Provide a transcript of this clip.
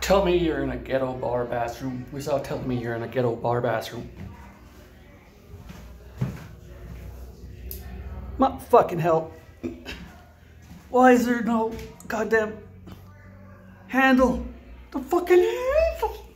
Tell me you're in a ghetto bar bathroom without telling me you're in a ghetto bar bathroom. My fucking hell. Why is there no goddamn handle? The fucking handle!